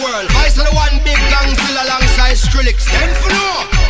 world. Vice of the one big gang still alongside Skrillex. Them for no.